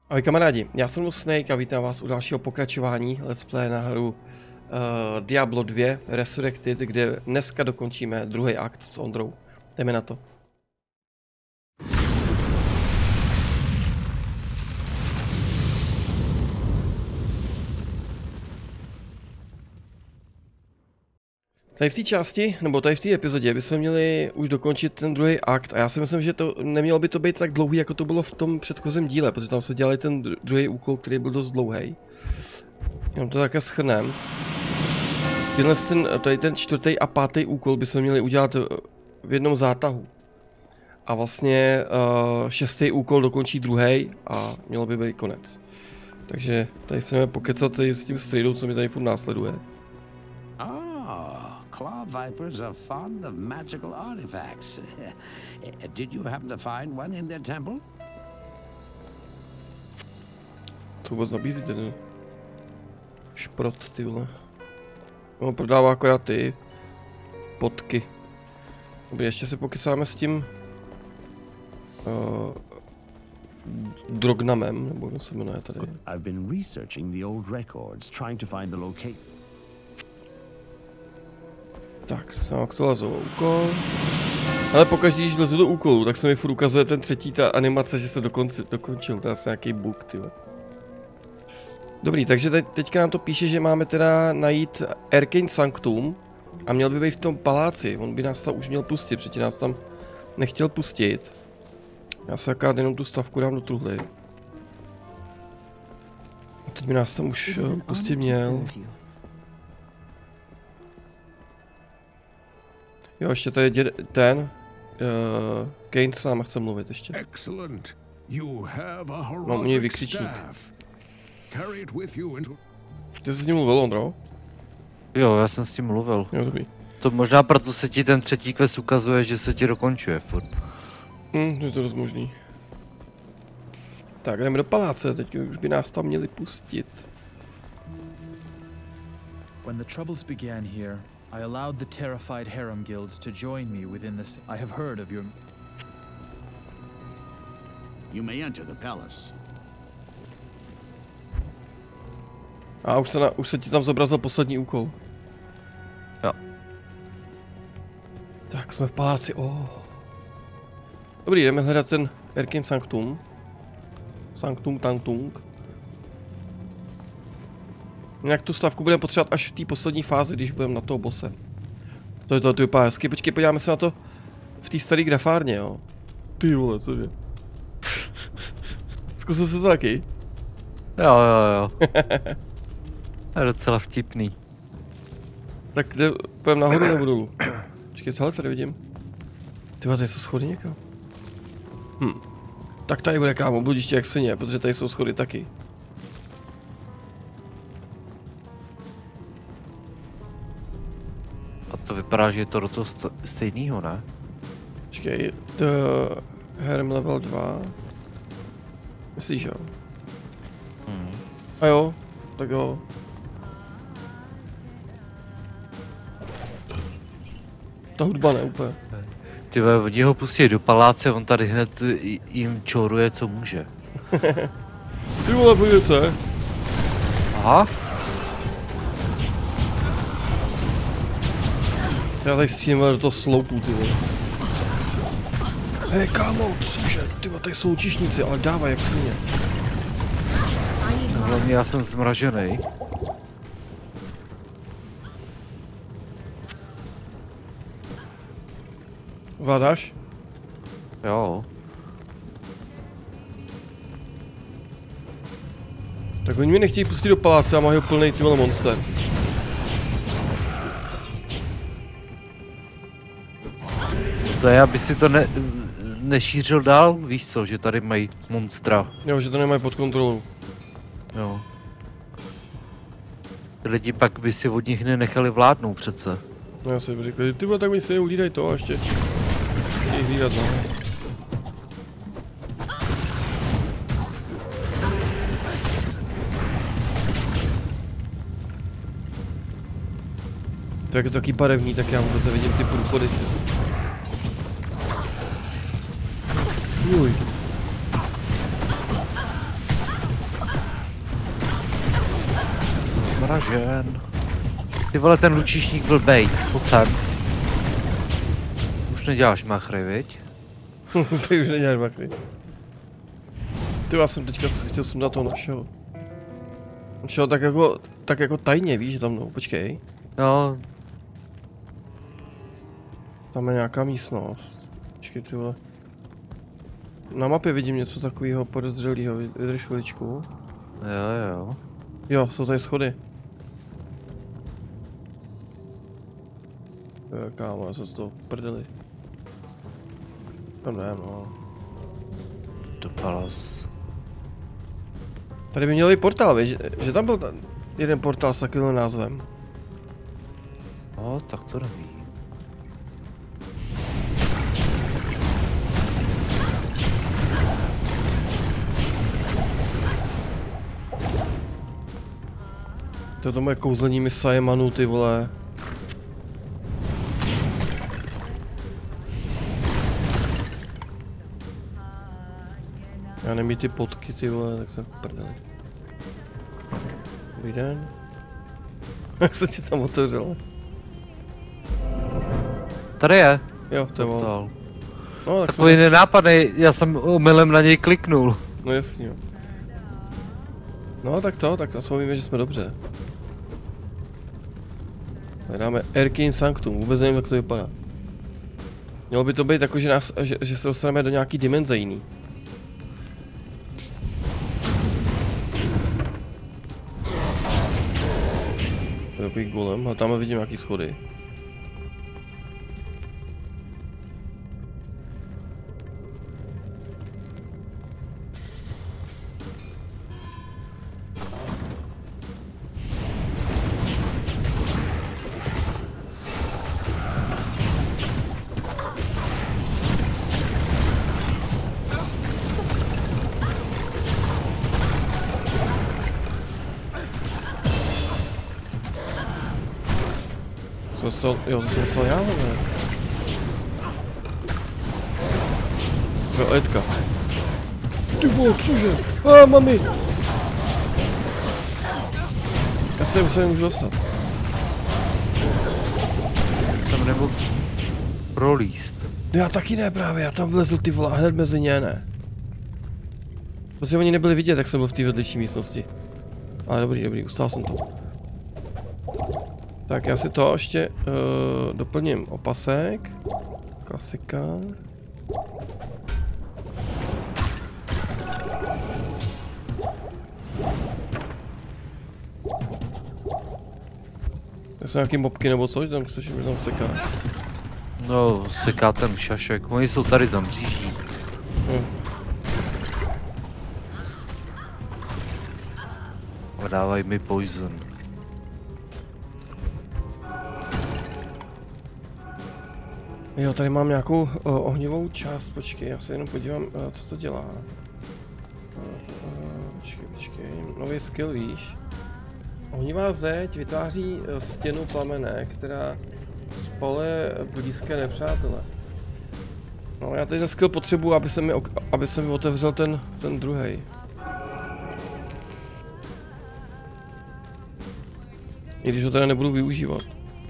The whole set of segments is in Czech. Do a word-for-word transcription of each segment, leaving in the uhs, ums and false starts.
Ahoj kamarádi, já jsem Snake a vítám vás u dalšího pokračování Let's Play na hru uh, Diablo dva Resurrected, kde dneska dokončíme druhý akt s Ondrou. Jdeme na to. Tady v té části, nebo tady v té epizodě, bychom měli už dokončit ten druhý akt a já si myslím, že to nemělo by to být tak dlouhý, jako to bylo v tom předchozím díle, protože tam se dělali ten druhý úkol, který byl dost dlouhý. Jenom to také shrnem. Tenhle ten, tady ten čtvrtý a pátý úkol bychom měli udělat v jednom zátahu. A vlastně uh, šestý úkol dokončí druhý a mělo by být konec. Takže tady se jdeme pokecat tady s tím strejdou, co mi tady furt následuje. Claw vipers are fond of magical artifacts. Did you happen to find one in their temple? Co vůbec nabízí ten šprot, ty vole. On prodává akorát ty potky. Dobrý, ještě se pokecáme s tím uh, Drognamem, nebo jak se jmenuje tady. I've been researching the old records, trying to find the location. Tak, jsem aktualizoval úkol. Ale pokaždé, když vlezu do úkolu, tak se mi furt ukazuje ten třetí, ta animace, že se dokonci, dokončil. To je asi nějaký bug, tyhle. Dobrý, takže teď, teďka nám to píše, že máme teda najít Arcane Sanctum a měl by být v tom paláci. On by nás tam už měl pustit, protože nás tam nechtěl pustit. Já se akorát jenom tu stavku dám do truhly. A teď by nás tam už uh, pustit měl. Jo, ještě tady je ten, uh, Kane s náma chce mluvit ještě. Mám u něj vykřičník. Ty jsi s ním mluvil, Ondro? Jo, já jsem s tím mluvil. Jo, dobrý. To možná proto se ti ten třetí quest ukazuje, že se ti dokončuje furt. Hm, je to dost možný. Tak, jdeme do paláce, teď už by nás tam měli pustit. When the troubles began here, I allowed the terrified harem guilds to join me within this. I have heard of your... You may enter the palace. A už se, na, už se ti tam zobrazil poslední úkol. Jo. Tak, jsme v paláci, oh. Dobrý, jdeme hledat ten Arcane Sanctum. Sanctum Tantung. Nějak tu stavku budeme potřebovat až v té poslední fázi, když budeme na toho bose. To je to, to vypadá hezky. Počkej, podíváme se na to v té staré grafárně, jo. Ty vole, cože? Zkusil jsi to taky? Jo, jo, jo. To je docela vtipný. Tak jde, půjdeme nahoru nebo dolů? Počkej, hele, tady vidím. Ty vole, tady jsou schody někam. Hm. Tak tady bude, kámo, bludiště jak svině, protože tady jsou schody taky. A to vypadá, že je to do toho stejného, ne? Počkej, The Harem level dva. Myslíš, jo? Hmm. A jo, tak jo. Ta hudba ne úplně. Ty vole, oni ho pustí do paláce, on tady hned jim čoruje, co může. Ty vole, podívej se. Aha. Já tady střílím do toho sloupu, ty vole. Hej, kámo, cože, ty vole, tady jsou lučišníci, ale dávaj jak svině. Hlavně já jsem zmražený. Zvládáš? Jo. Tak oni mě nechtějí pustit do paláce a mají ho plnej ty vole monster. To je, aby si to ne, nešířil dál, víš co, že tady mají monstra. Jo, že to nemají pod kontrolou. Jo. Ty lidi pak by si od nich nenechali vládnout přece. No já si řekl, ty vole, tak mi se neulídaj to a ještě chtějí hlídat nás. To jak je to taky barevný, tak já vůbec nevidím ty průchody. Uj. Vražen. Ty vole, ten lučišník byl bejt, pojď sem. Už neděláš machry, viď? Ty už neděláš machry. Ty já jsem teďka chtěl sundat toho našeho. On šel tak jako, tak jako tajně, víš, že tam mnou, počkej. No. Tam je nějaká místnost. Počkej, ty vole. Na mapě vidím něco takového podezřelého, vydrž chviličku. Jo, jo. Jo, jsou tady schody. Jo, kámo, já se z toho prdeli. Tam ne, no. Do Palace. Tady by měl být portál, víš, že, že tam byl ta, jeden portál s takovým názvem. No, tak to neví. To je to moje kouzlení misaje Manu, ty vole. Já nemí ty potky, ty vole, tak jsem v prdeli. Dobrý den. Jak se ti tam otevřelo? Tady je. Jo, to je on. Portál. No, tak Takový jsme... nenápadný, já jsem omylem na něj kliknul. No jasně, jo. No tak to, tak aspoň víme, že jsme dobře. Hledáme Erkin Sanctum, vůbec nevím, jak to vypadá. Mělo by to být jako, že, nás, že, že se dostaneme do nějaký dimenze jiný. To je takový golem, ale tam vidím nějaký schody. Co to, jo, to jsem musel já, ne? Jo, Edka. Ty vole, cože? A, mami! Já se už se nemůžu dostat. Jsem nemohl prolíst. Já taky ne právě, já tam vlezu ty vole, hned mezi ně ne. Protože oni nebyli vidět, jak jsem byl v té vedlejší místnosti. Ale dobrý, dobrý, ustál jsem to. Tak já si to ještě uh, doplním opasek. Klasika. To jsou nějaký mobky nebo co, že tam chceš, že tam seká? No, seká ten šašek, oni jsou tady za mříží. Hm. A dávají mi poison. Jo, tady mám nějakou uh, ohnivou část, počkej, já se jenom podívám, uh, co to dělá. Uh, uh, počkej, počkej, nový skill, víš. Ohnivá zeď vytváří uh, stěnu plamene, která spaluje blízké nepřátele. No, já tady ten skill potřebuji, aby se mi, aby se mi otevřel ten, ten druhej. I když ho teda nebudu využívat.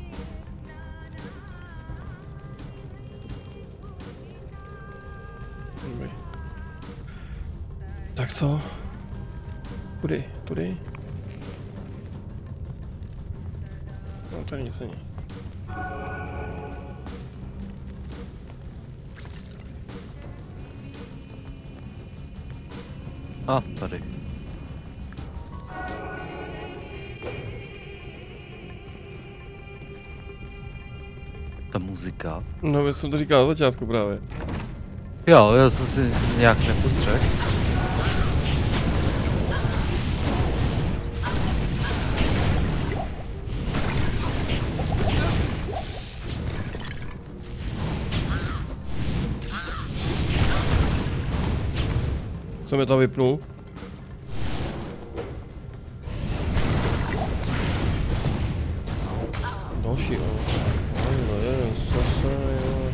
Tak co? Kudy? Tudy? No tady nic není. A, tady. Ta muzika. No, já jsem to říkal na začátku právě. Jo, já jsem si nějak nepostřehl. Jsem je tam vypnul. Další, jo. No, jeden, zase, jo.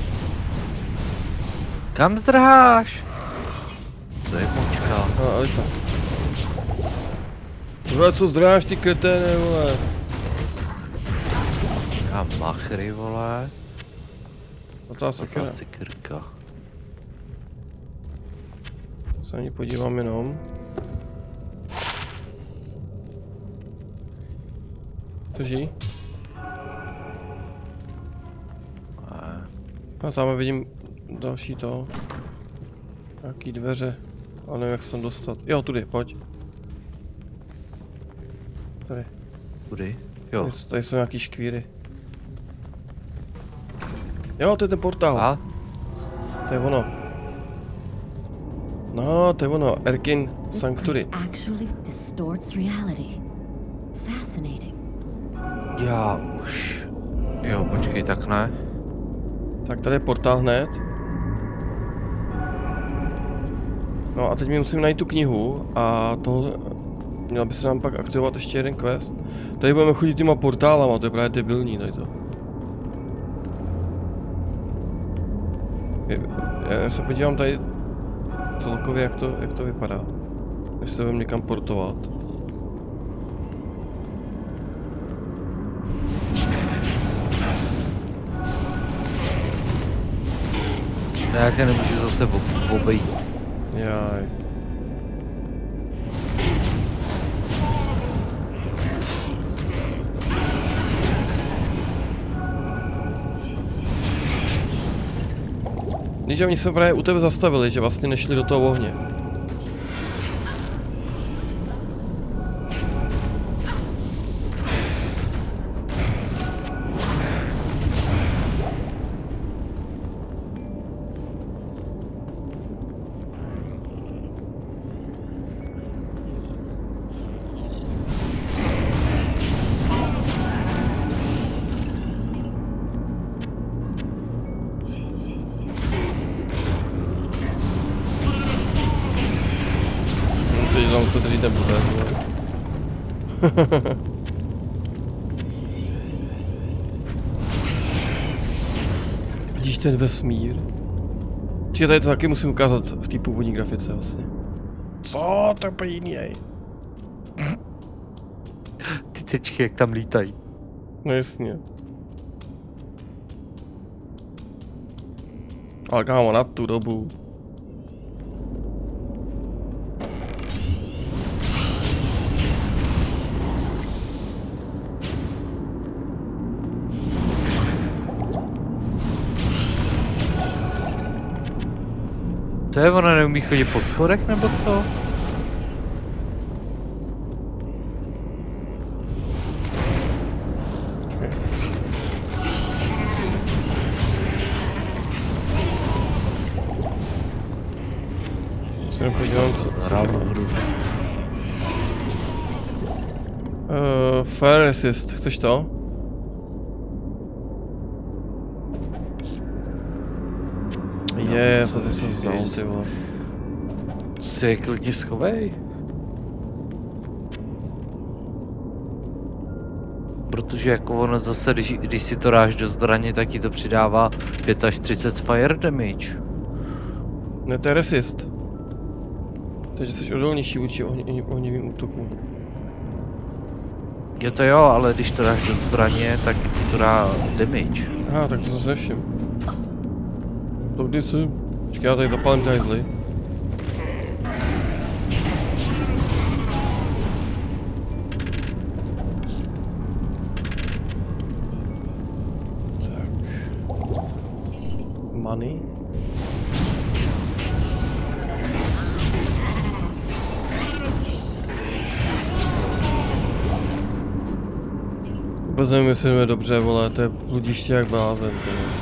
Kam zdrháš? To je močka. No, ale tak. Vole, co zdráš ty kreténe, vole? A machry, vole. A ta sakra. Ta sekrka. Se na ní podívám jenom. Drží. A tam vidím další to. Nějaký dveře. Ale nevím, jak se tam dostat. Jo, tudy, pojď. Tady. Tudy? Jo. Tady, tady jsou nějaký škvíry. Jo, to je ten portál. A? To je ono. No, to je ono. Erkin Sanctuary. Actually distorts reality. Fascinating. Já už. Jo, počkej, tak ne. Tak tady je portál hned. No a teď mi musím najít tu knihu a toho... Měl by se nám pak aktivovat ještě jeden quest. Tady budeme chodit těma portálama, to je právě debilní tady to. Já se podívám tady celkově, jak to, jak to vypadá. Než se budeme někam portovat. Ne, já tě nemůžu zase obejít. Jaj. Když oni se právě u tebe zastavili, že vlastně nešli do toho ohně. Tam se drží nebude. Vidíš ten vesmír? Čekaj, tady to taky musím ukázat v té původní grafice vlastně. Co? To je úplně jiný, jej. Ty tečky, jak tam lítají. No jasně. Ale kámo, na tu dobu. To je, ona neumí chodit pod schodek, nebo co? Se nepodívám, co to je. Uh, Fire Resist, chceš to? Je, já jsem ty se vzal, ty vole. Se klidně schovej. Protože jako ono zase, když, když si to dáš do zbraně, tak ti to přidává pět až třicet fire damage. Ne, to je resist. Takže jsi odolnější vůči ohni, ohnivým útokům. Je to jo, ale když to dáš do zbraně, tak ti to dá damage. Aha, tak to zase nevšim. To kdy jsi? Počkej, já tady zapálím ty hajzly. Tak. Money. Vůbec nevím, jestli jdeme dobře, vole, to je bludiště jak blázen, to je.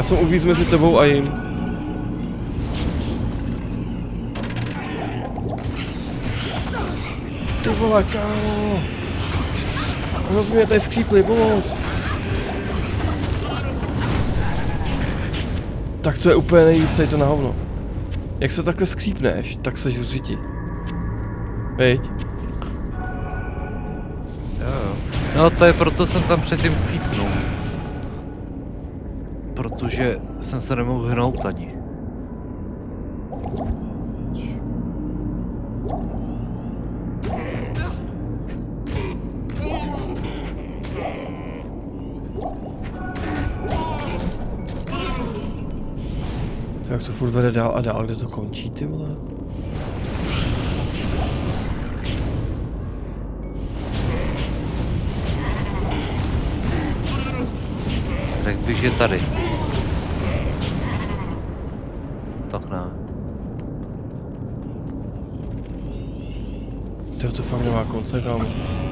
Já jsem uvíz mezi tebou a jim. Ty vole, kámo. Hrozně mě tady skřípli, pomoc. Tak to je úplně nejvíc tady to na hovno. Jak se takhle skřípneš, tak seš v řiti. Viď? Jo, jo. No to je proto jsem tam předtím chcípnul. Protože jsem se nemohl hnout ani. Tak to furt vede dál a dál, kde to končí, ty vole? Řekl bych, že tady. Tak ne. To to fakt nemá konce, kámo.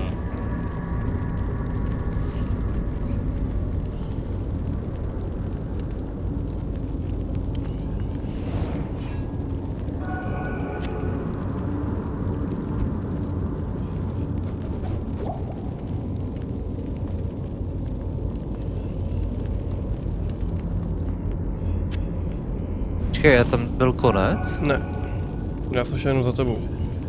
Počkej, já tam byl konec? Ne. Já jsem šel jenom za tebou.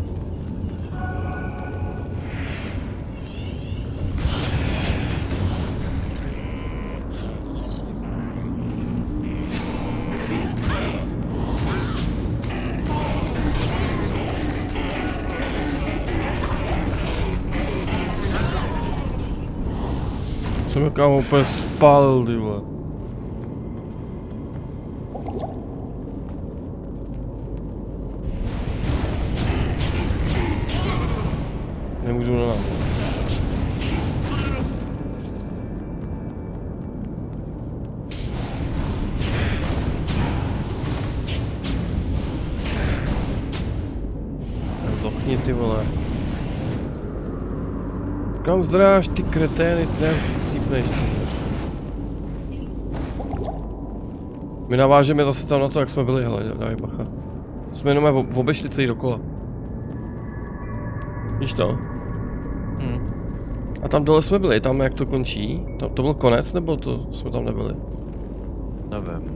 Jsem kámo úplně spálil, ty vole. Nemůžu na nám. Zlochni, ty vole. Kam zdráš, ty kretény, se chcípneš. My navážeme zase tam na to, jak jsme byli, hele, dávej bacha. Jsme jenom obešli celý dokola. Víš to? Hmm. A tam dole jsme byli, tam jak to končí? To, to byl konec, nebo to jsme tam nebyli? Nevím.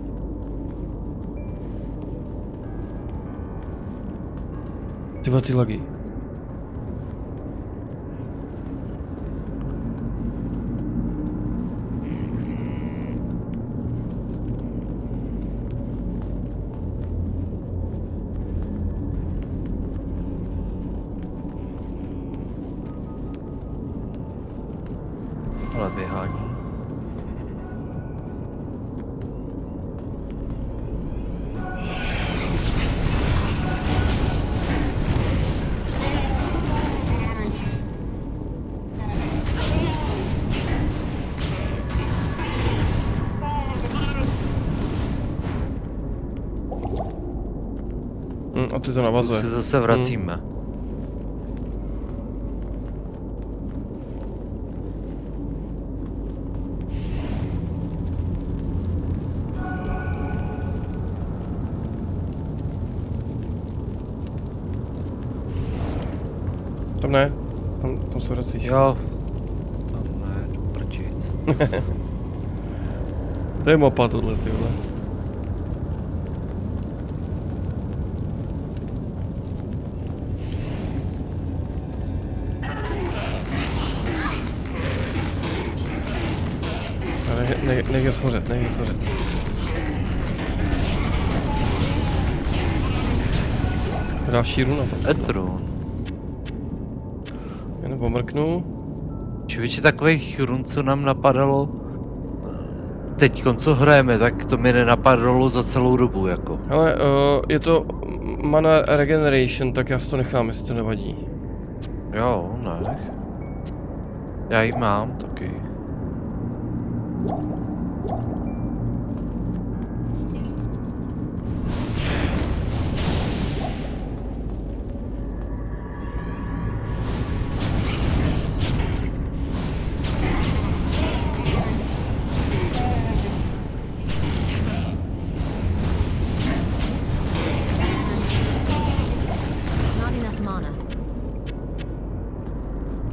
Tyhle ty lagy. Ale běhání. Hm, a ty to Tu navazuje. se zase vracíme. Tam ne, tam, tam se vracíš. Jo. Tam ne, jdu prčit. To je mapa tohle, ty vole. Nech, nech, nech je schořet, nech je schořet. Další runa tam. Etru. Jenom pomrknu. Člověče, takových run, co nám napadalo teď, co hrajeme, tak to mi nenapadalo za celou dobu, jako. Ale uh, je to mana regeneration, tak já si to nechám, jestli to nevadí. Jo, nech. Já ji mám taky.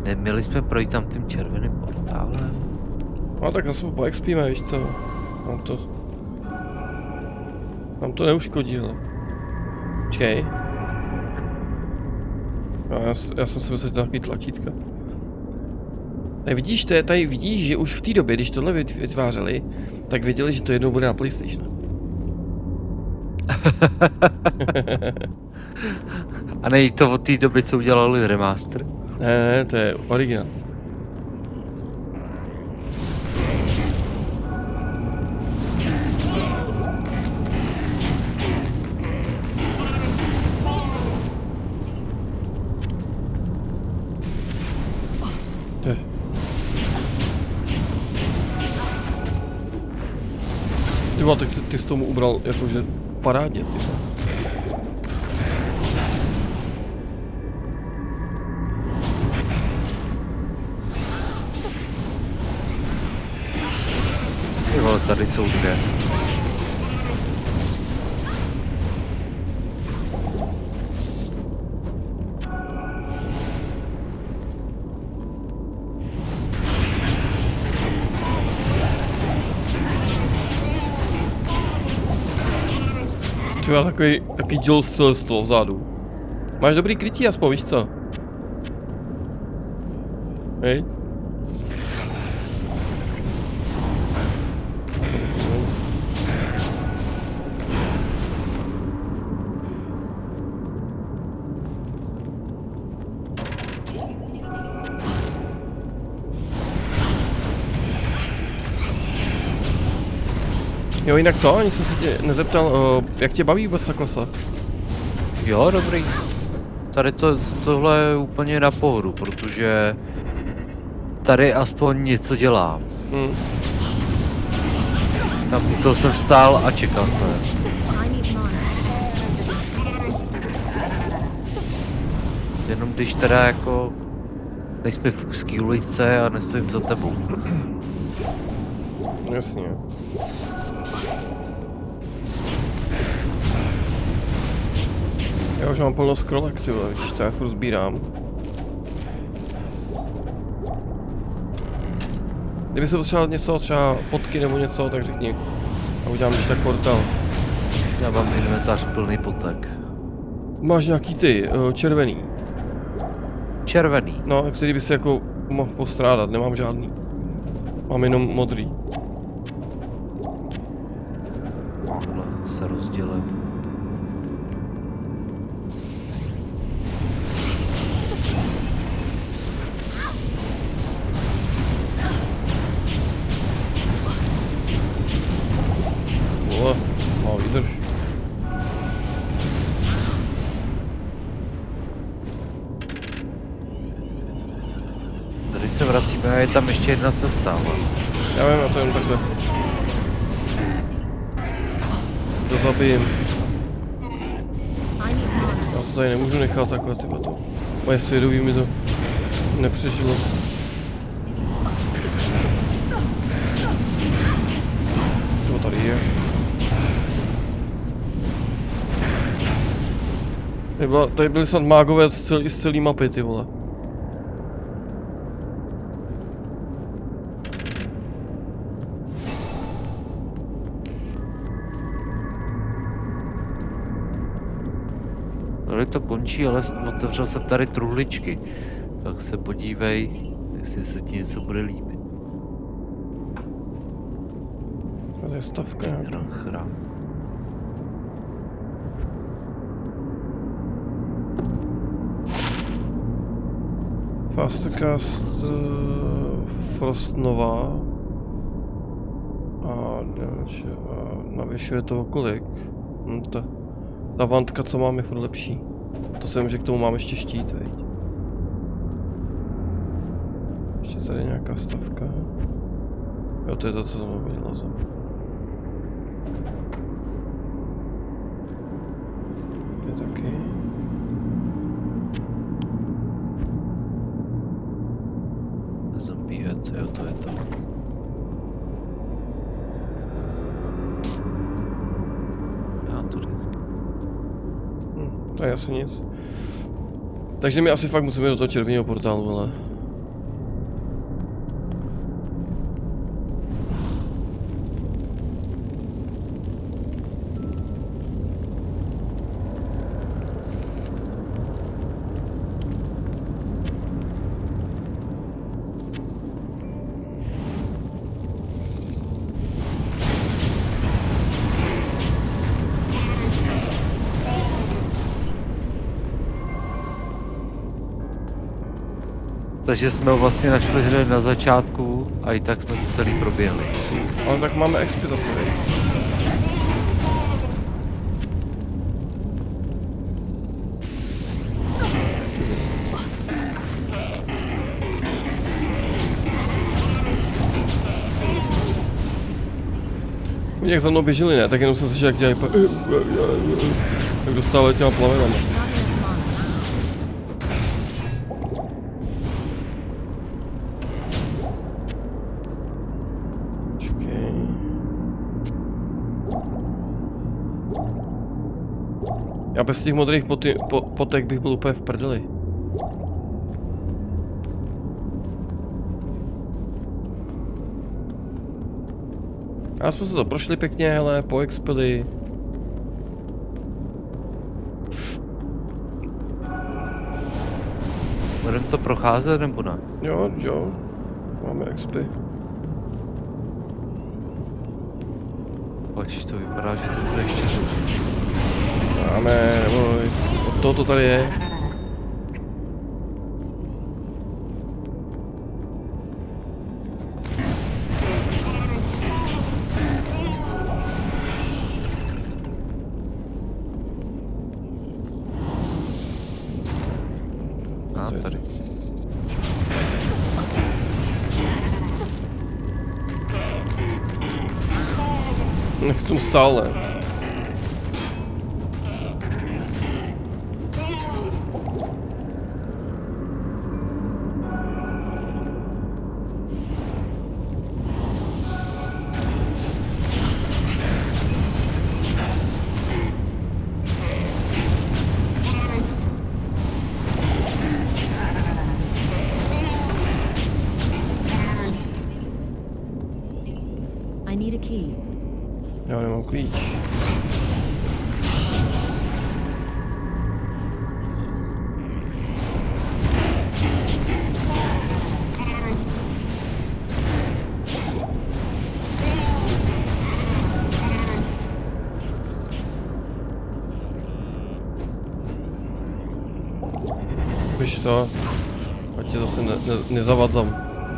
Neměli jsme projít tam tím červeným portálem? No tak aspoň poexpíme, víš co? Nám to... Nám to neuškodí, ale... Počkej. No, já, já jsem si myslel, že to je takový tlačítka. Tady vidíš, to je, tady vidíš, že už v té době, když tohle vytvářeli, tak věděli, že to jednou bude na PlayStation. A nej to od té doby, co udělali remaster? Ne, ne, to je originál. Je. Ty vole, tak ty, ty jsi tomu ubral jakože parádně, ty vole. Ty vole, tady jsou dvě. Ty má takový, takový dělostřelectvo vzadu. Máš dobrý krytí aspoň, víš co? Hej. Jo, jinak to, ani jsem se tě nezeptal, uh, jak tě baví vůbec ta klasa? Jo, dobrý. Tady to, tohle je úplně na pohodu, protože tady aspoň něco dělám. Hmm. Tam to jsem stál a čekal jsem. Jenom když teda jako nejsme v úzký ulice a nestojím za tebou. Jasně. Já už mám plno scrollek, ty vole, vidíš, to já furt sbírám. Kdyby se potřeboval něco, třeba potky nebo něco, tak řekni. A udělám když tak portál. Já mám inventář plný potek. Máš nějaký ty, uh, červený. Červený. No, který by si jako mohl postrádat, nemám žádný. Mám jenom modrý. Tohle se rozdělím. Vole, má výdrž. Tady se vracíme a je tam ještě jedna cesta, ale... Já vím, já to jen takhle. To zabijím. Já to tady nemůžu nechat takhle, tyhle to. Moje svědomí mi to nepřežilo. To tady je. Tady, byla, tady byli snad mágové z celé, z celé mapy, ty vole. Tady to končí, ale otevřel jsem tady truhličky. Tak se podívej, jestli se ti něco bude líbit. To je stavka nějaká. Chrám. Fastcast uh, Frost Nova a, a navyšuje to o kolik? Hm, ta, ta vantka, co mám, je furt lepší. To jsem, že k tomu mám ještě štít, veď. Ještě tady nějaká stavka. Jo, to je to, co jsem viděl zem. To je taky. Zabíjet, jo, to je to. Já to Hm, to je asi nic. Takže my asi fakt musíme do toho červeného portálu, ale Takže jsme ho vlastně našli hned na začátku a i tak jsme to celý proběhli. Ale tak máme X P zase, vej. Oni jak za mnou běželi, ne? Tak jenom jsem slyšel, jak dělají pa... Jak dostávají těma plavenama. Čekej. Já bez těch modrých poty, po, potek bych byl úplně v prdeli. A jsme se to prošli pěkně, hele, poexpili. Budeme to procházet nebo ne? Jo, jo. Máme X P. Pojď, to vypadá, že to bude ještě růst. Máme, neboj. Od toho to tady je. A tady. Nech tom stále. I need a key. Já nemám klíč. Běž to, ať tě zase ne, ne, nezavadzam.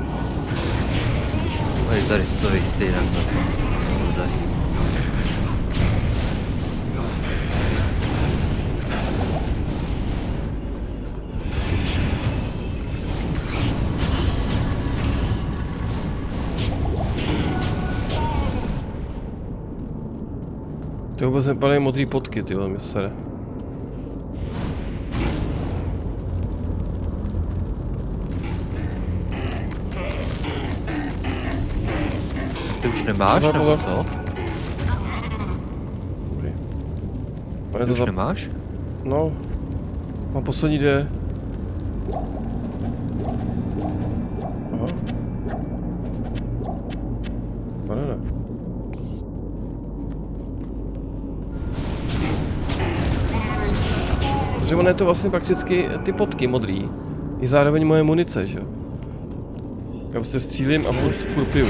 Tady tady stojí stejně na to. Ty vůbec nepadají modrý potky, ty vole, mi sere. Ty už nemáš, Pozor, nebo pozor. co? Dobrý. Ty Pane, to už za... nemáš? No. Mám poslední dvě. Aha. Pane, ne. Protože ono je to vlastně prakticky ty potky modrý. I zároveň moje munice, že jo. Já prostě střílím a furt, furt piju.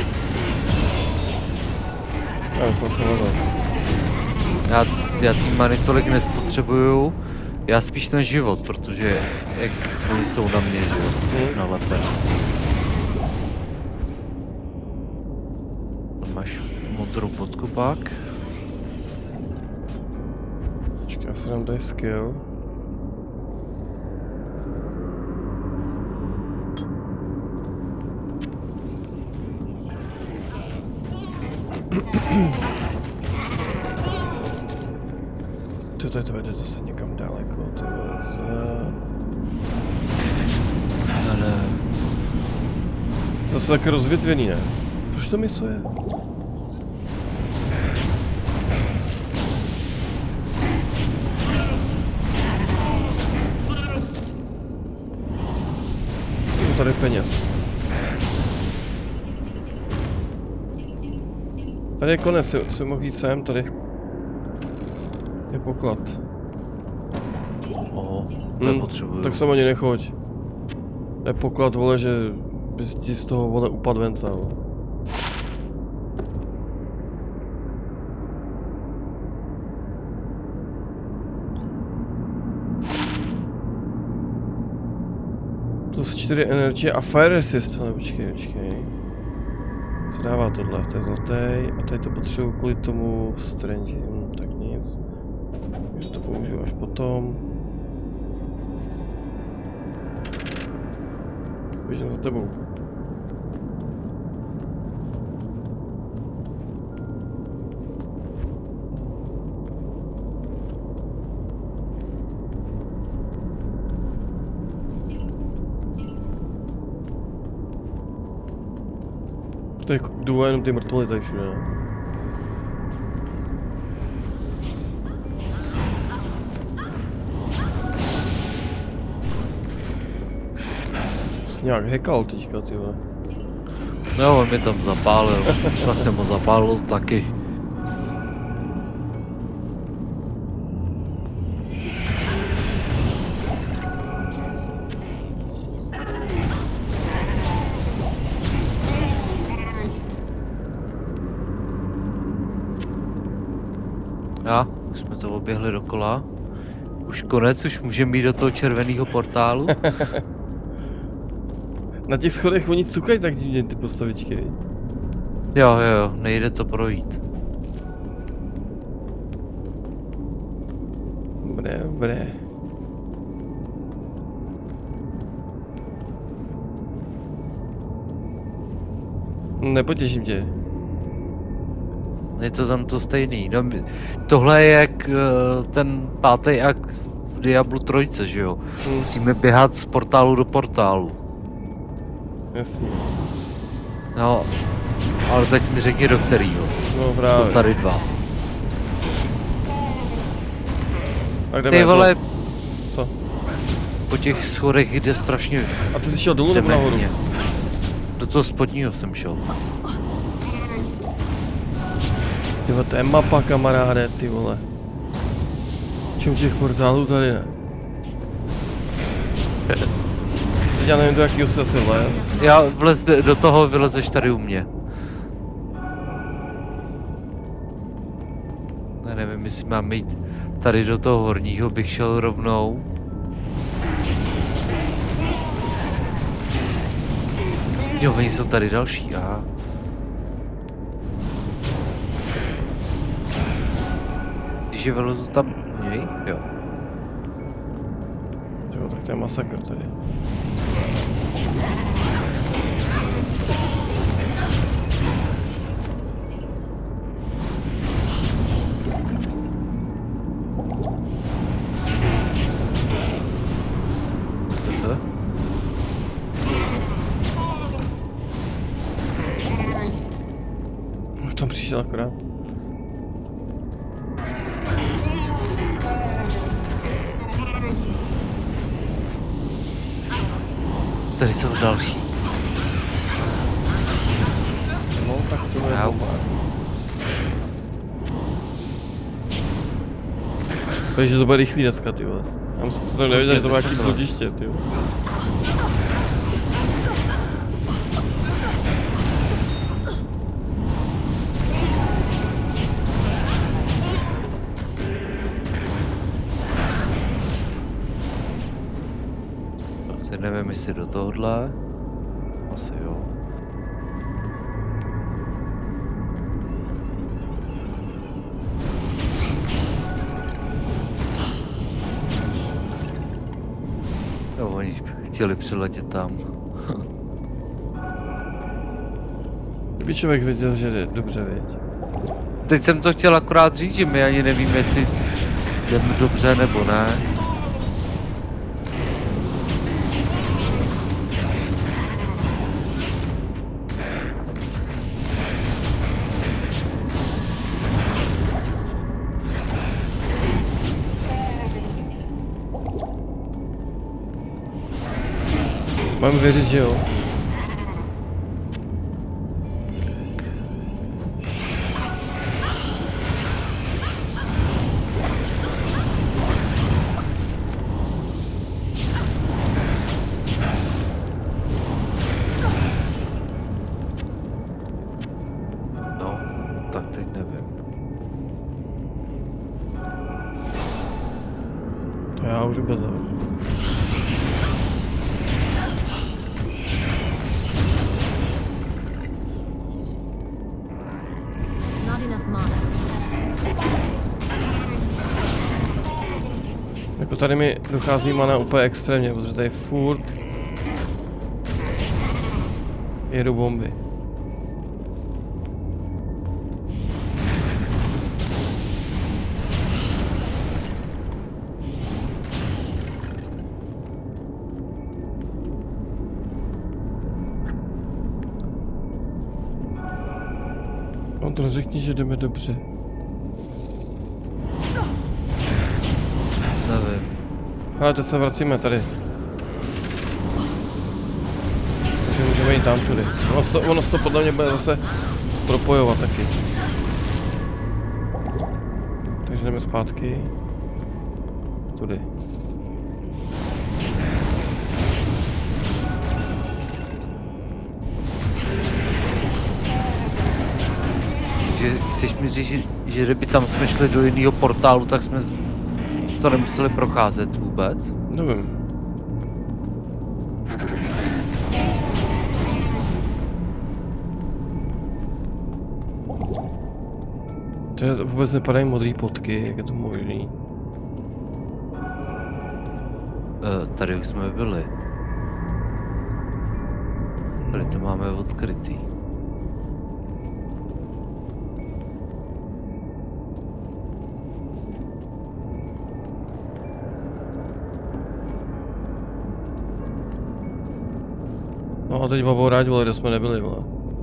Já jsem se nazval. Já, já ty many tolik nespotřebuju, já spíš ten život, protože jak oni jsou na mě, že jo, Hmm. na lepe. Máš modrou potku pak. Počkej, já si dám tady skill. To tady to vede zase někam daleko, ty vole, z... Ale Zase tak rozvětvený, ne? Proč to misuje? Je tady peněz. Tady je konec, si, si mohl jít sem, tady je poklad. o, Hmm, nepotřebuju. tak sem ani nechoď. Je poklad, vole, že bys ti z toho, vole, upad venca, vole. Plus čtyři energie a fire resist. Ale počkej, počkej. Co dává tohle? To je zlatý. A tady to potřebuji kvůli tomu strange. Hm, tak nic. Takže to použiju až potom. Běžím za tebou. Tady jdu jenom ty mrtvoly tady všude, ne? Jsi nějak hackal teďka, ty vole. No, on mi tam zapálil. Já jsem ho zapálil taky. Já, už jsme to oběhli dokola. Už konec, už můžeme jít do toho červeného portálu. Na těch schodech oni cukají tak divně ty postavičky. Jo, jo, jo, nejde to projít. Dobré, dobré. Nepotěším tě. Je to tam to stejný. No, tohle je jak uh, ten pátý akt v Diablu trojce, že jo? Hmm. Musíme běhat z portálu do portálu. Jasně. No, ale teď mi řekni do kterýho. No právě. Jsou tady dva. A kde Ty vole, Co? po těch schodech jde strašně A ty jsi šel dolů nebo nahoru? dementně. Do toho spodního jsem šel. Ty vole, to je mapa, kamaráde, ty vole. Čím těch portálů tady ne? Teď já nevím, do jakýho se asi vlez. Já vlez do toho, vylezeš tady u mě. Já nevím, jestli mám jít tady do toho horního, bych šel rovnou. Jo, oni jsou tady další, aha. Když je vylezu tam u něj? Jo. Jo, tak to je masakr tady. To? Už tam přišel akorát. Tady jsou další. No, tak to je Au. bomba. Takže to bude rychlý dneska, ty vole. Já jsem to nevěděl, že to bude nějaký bludiště, ty vole. Asi nevím, jestli do tohohle. Asi jo. Jo, oni chtěli přiletět tam. Kdyby člověk věděl, že jde dobře, věď. Teď jsem to chtěl akorát říct, že my ani nevíme, jestli jdeme dobře nebo ne. Mám věřit, že jo. No, tak teď nevím. To já už vůbec nevím. tady mi dochází mana úplně extrémně, protože tady furt jedou bomby. On to řekni, že jdeme dobře. Nevím. Ale teď se vracíme tady. Takže můžeme jít tam tudy. Ono to, ono to podle mě bude zase propojovat taky. Takže jdeme zpátky. Tudy. Že chceš mi říct, že, že kdyby tam jsme šli do jiného portálu, tak jsme to nemuseli procházet vůbec? Nevím. To je, vůbec nepadají modrý potky, jak je to možný? E, tady už jsme byli. Tady to máme odkrytý. No a teď babou rád, vole, kde jsme nebyli, vole.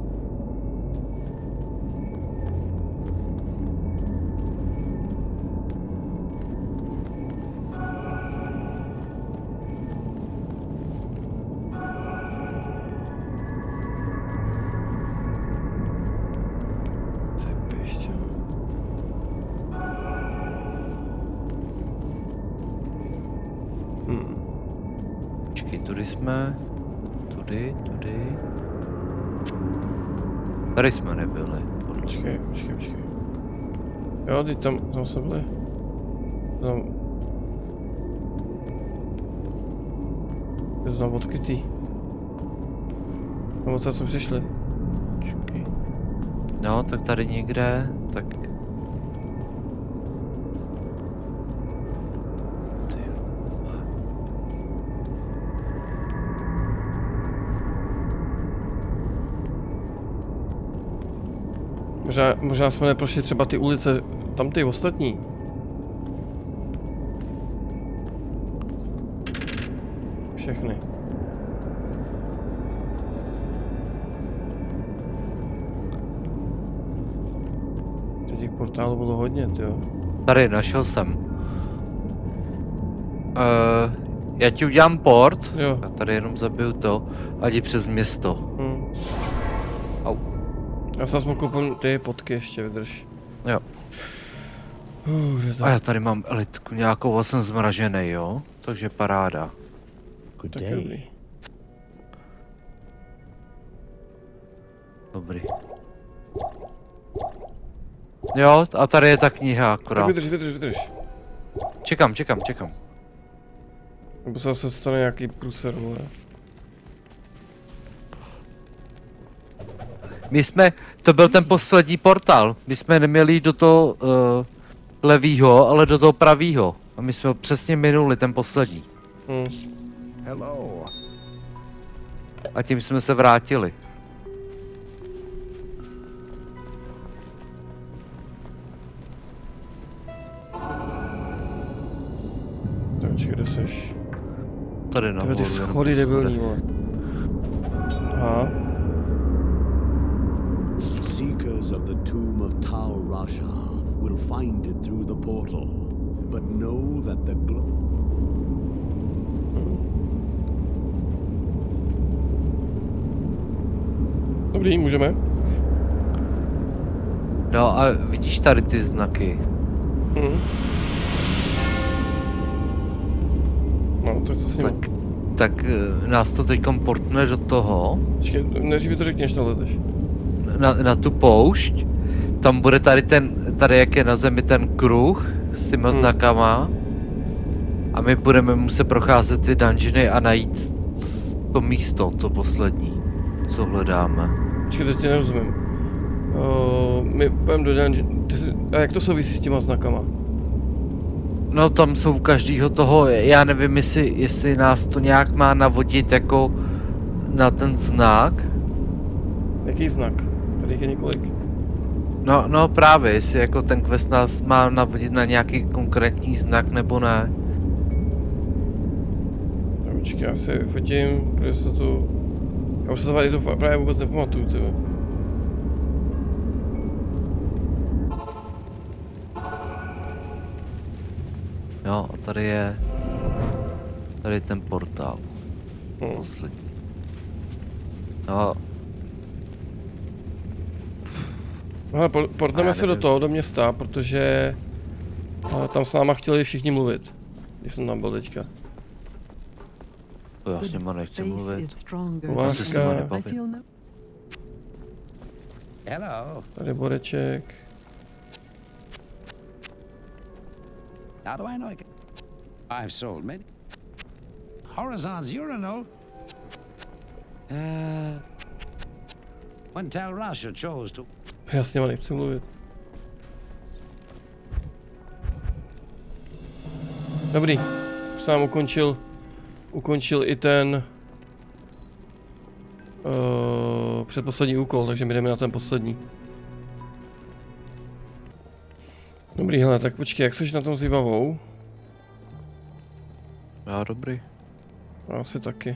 Hmm. Počkej, tudy jsme. Tudy, tudy. Tady jsme nebyli. Podle. Počkej, počkej, počkej. Jo, teď tam, tam jsme byli. Tam... Je to tam odkrytý. Tam odsaď jsme přišli. Počkej. No, tak tady někde, tak... Možná, možná jsme neprošli třeba ty ulice, tam ty ostatní. Všechny. Teď těch portálů bylo hodně, tyjo. Tady, našel jsem. Uh, já ti udělám port. Jo. Já tady jenom zabiju to a jdi přes město. Hmm. Au. Já se aspoň koupím ty potky ještě, vydrž. Jo. Uh, kde to? A já tady mám elitku nějakou, a jsem zmražený, jo? Takže paráda. Good Tak day. dobrý. Dobrý. Jo, a tady je ta kniha Tak akorát. vydrž, vydrž, vydrž. Čekám, čekám, čekám. Nebo se zase stane nějaký průser, vole. My jsme, to byl ten poslední portál. My jsme neměli jít do toho uh, levýho, ale do toho pravýho. A my jsme ho přesně minuli, ten poslední. Hmm. Hello. A tím jsme se vrátili. Takže kde seš? Tady na Tyhle ty holu, jenom schody tu debilní, vole. Aha. Seekers of the tomb of Tal Rasha will find it through the portal, but know that the glow. Dobrý, můžeme? No a vidíš tady ty znaky. Mhm. No, to je co s ním. Tak, tak eh, nás to teďkom portne do toho, Počkej, než mi to řekni, než nalezeš. na, na tu poušť. Tam bude tady ten, tady jak je na zemi ten kruh s těma Hmm. znakama. A my budeme muset procházet ty dungeony a najít to místo, to poslední, co hledáme. Počkej, teď tě nerozumím. O, my půjdeme do dungeon... Ty jsi... A jak to souvisí s těma znakama? No tam jsou každýho toho, já nevím jestli, jestli nás to nějak má navodit jako na ten znak. Jaký znak? Tady je několik. No, no právě, jestli jako ten quest nás má navodit na nějaký konkrétní znak nebo ne. No, počkej, já si fotím, protože se to... Já už se to tady to právě vůbec nepamatuju, tyhle. Jo, a tady je... Tady je ten portál. Hmm. Poslední. No. Hele, po- portneme Já se do nevím. toho, do města, protože... a, tam s náma chtěli všichni mluvit. Když jsem tam byl teďka. To já s nima nechci mluvit. Uvážka. To se s nima nebavím. Hello. Tady Boreček. How do I know I can? I've sold many. Horizon's urinal. Uh, when Tal Rasha chose to. Já s nima nechci mluvit. Dobrý. Už jsem ukončil... Ukončil i ten... Uh, předposlední úkol, takže my jdeme na ten poslední. Dobrý, hele, tak počkej, jak seš na tom s výbavou? Já dobrý. Asi taky.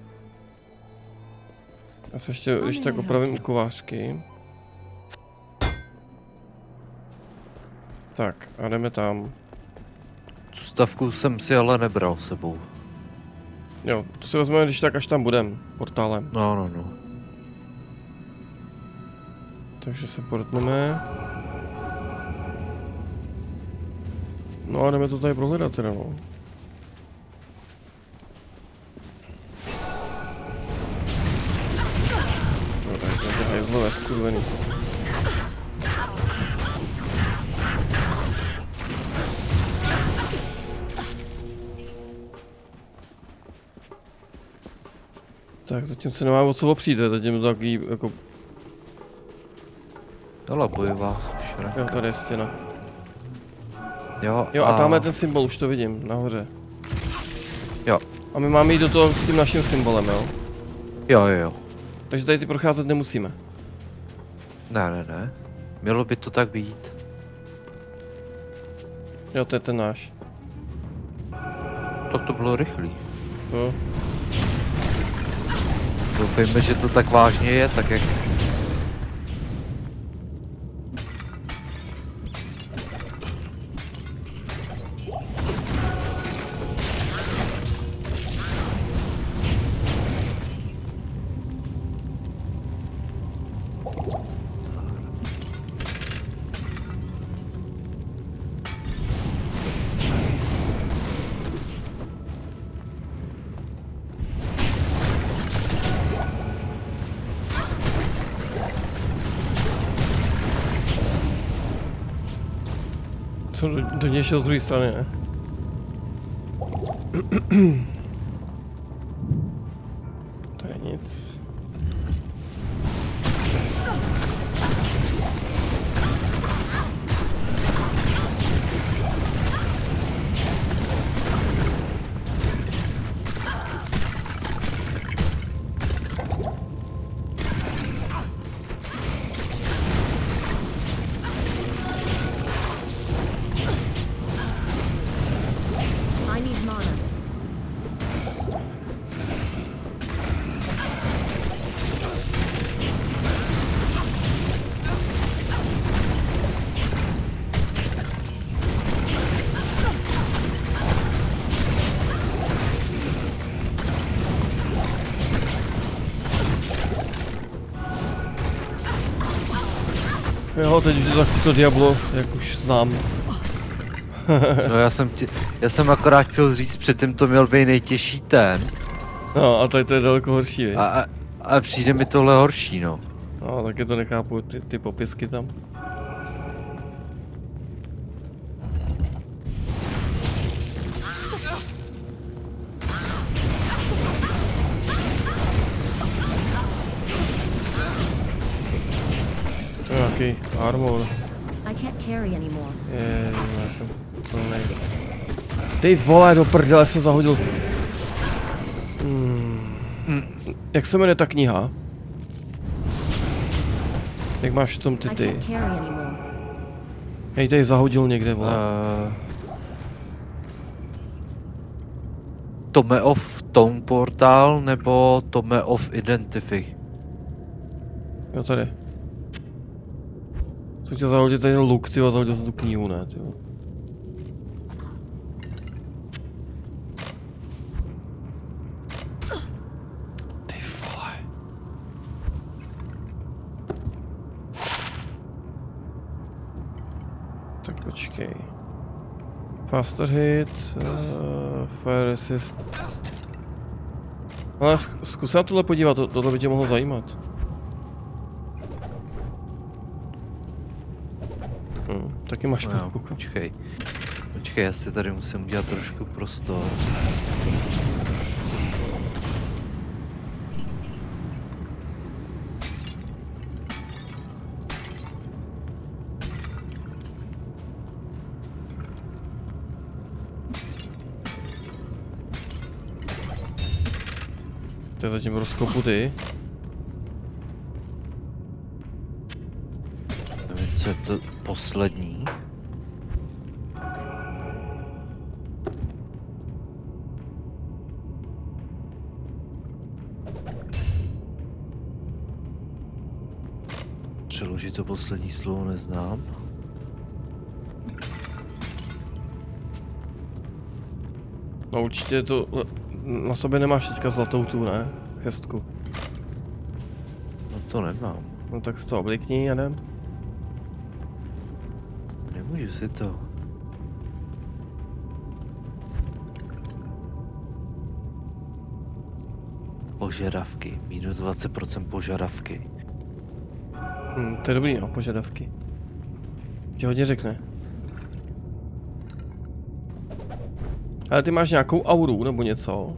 Já se ještě, když tak opravím u kovářky. Tak, a jdeme tam. Tu stavku jsem si ale nebral s sebou. Jo, to si vezmeme, když tak, až tam budem, portálem. No, no, no. Takže se portneme. No a jdeme to tady prohledat teda, no. No tak to je hajzlové, skurvený. Tak zatím se nemá o co opřít, zatím to takový jako... Tohle bojová šra. Jo, tady je stěna. Jo, Jo, a tam je ten symbol, už to vidím, nahoře. Jo. A my máme jít do toho s tím naším symbolem, jo? Jo, jo, jo. Takže tady ty procházet nemusíme. Ne, ne, ne. Mělo by to tak být. Jo, to je ten náš. Tak to bylo rychlý. Jo. Doufejme, že to tak vážně je, tak jak... Jsem do, do něj šel z druhé strany, ne? To je nic. I need mana. Jo, teď už je to takový to Diablo, jak už znám. No já jsem, tě, já jsem akorát chtěl říct, předtím to měl být nejtěžší ten. No a tady to je daleko horší, viď? A, a, a přijde mi tohle horší, no. No, taky to nechápu, ty, ty popisky tam. To je nějaký armor. I can't carry anymore. Je, já jsem plnej. Ty vole, do prdele jsem zahodil. Hmm. Jak se jmenuje ta kniha? Jak máš v tom ty I ty? can't carry anymore. Hej, tady zahodil někde, vole. Uh, Tome of Tone Portal nebo Tome of Identify? Jo, tady. Jsem chtěl zahodit tady luk, ty zahodil jsem tu knihu, ne, ty. Ty vole. Tak počkej. Faster hit, uh, fire resist. Ale zkus se na tuhle podívat, to, tohle by tě mohlo zajímat. Hmm, taky máš No, no, počkej. Počkej, já si tady musím udělat trošku prostor. To je zatím rozkopu ty. Nevím, co je to poslední. Přeložit to poslední slovo neznám. No určitě to, na sobě nemáš teďka zlatou tu, ne? Hestku. No to nemám. No tak si to oblikni, jedem. Nemůžu si to. Požadavky. Minus dvacet procent požadavky. Hm, to je dobrý, no, požadavky. Ti hodně řekne. Ale ty máš nějakou auru nebo něco?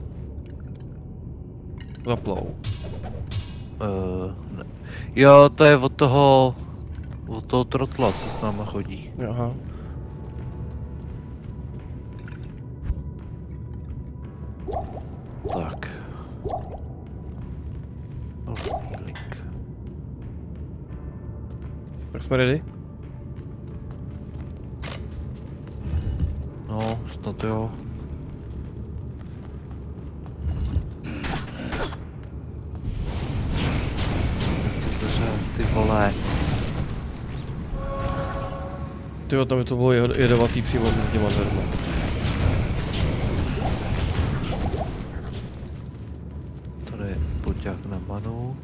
Zaplou. Uh, ne. Jo, to je od toho... Od toho trotla, co s náma chodí. Aha. Tak. Healing. Tak jsme ready? No, snad jo. Dobře, ty vole. Tyjo, tam by to bylo jed- jedovatý přímo s těma dverma. Tady je poťák na manu.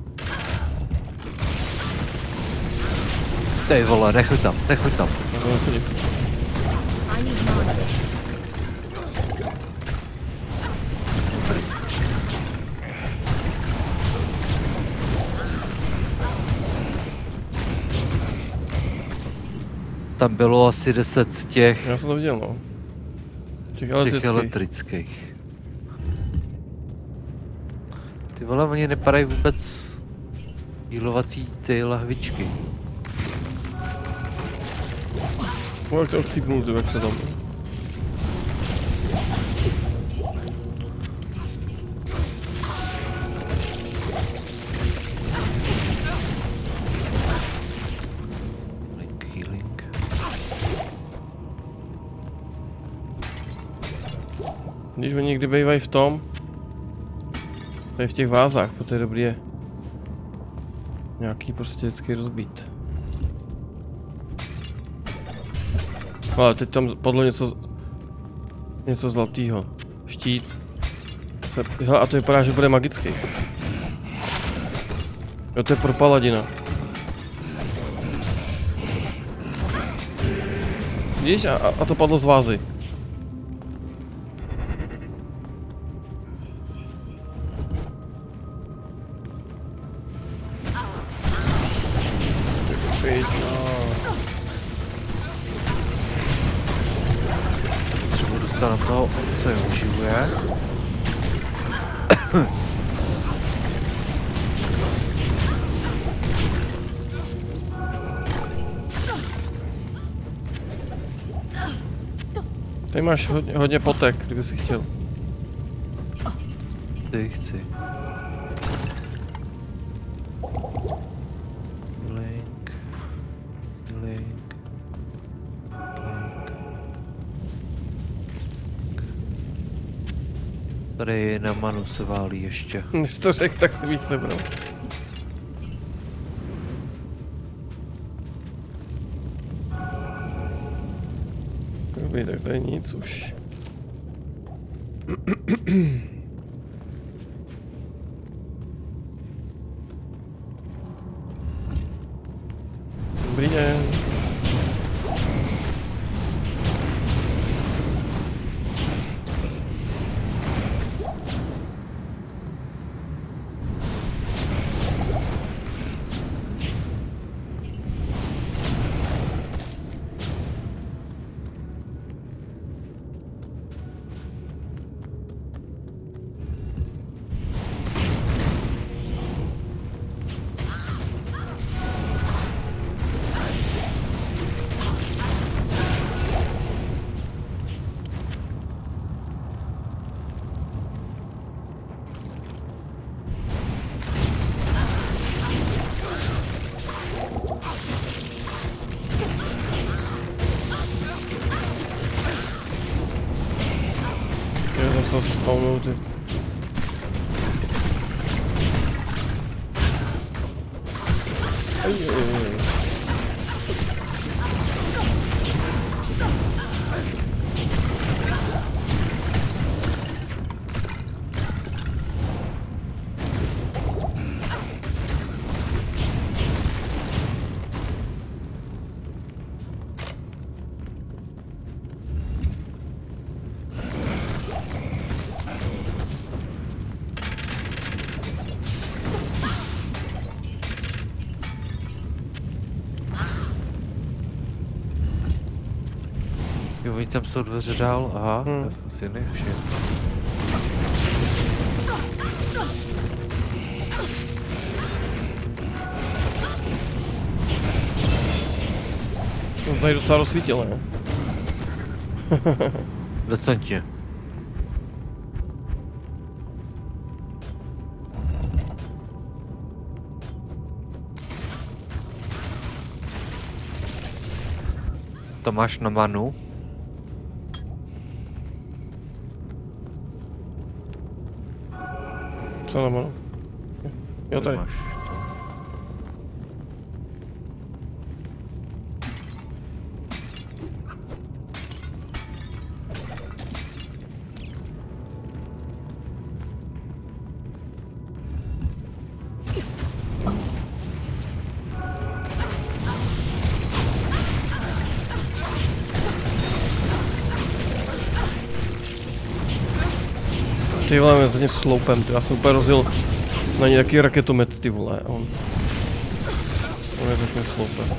Ty vole, nechoď tam, nechoď tam. No, to nechodí. I need mana. Tam bylo asi deset z těch, Já jsem to viděl, no. Těch těch elektrických. elektrických. Ty vole, oni nepadají vůbec dílovací ty lahvičky. No, jak to chcípnul, ty, jak se tam. Link, healing. Když oni někdy bývají v tom, tady v těch vázách, protože je dobrý je nějaký prostě vždycky rozbít. Ale teď tam padlo něco, něco zlatého. Štít. Se, hele, a to vypadá, že bude magický. Jo, to je pro paladina. Vidíš, a, a to padlo z vázy. Třeba dostanu toho, co je uživuje. Tady máš hodně, hodně potek, kdyby si chtěl. Ty chci. Link. Link. Link. Tady na manu se válí ještě. Než to řekl, tak si víc sebral. Dobrý, tak tady nic už. Dobrý den. Co se spawnou ty. Aj, aj, aj. Jo, oni tam jsou dveře dál, aha, hmm. já jsem si nevšiml. Jsem tady docela rozsvítil, ne? Decentně. To máš na manu? Co na manu? Jo, tady. Máš to. Ty vole, mě za ně sloupem, ty, já jsem úplně rozjel na ně taky raketomet, ty vole, on. On je takovým sloupem.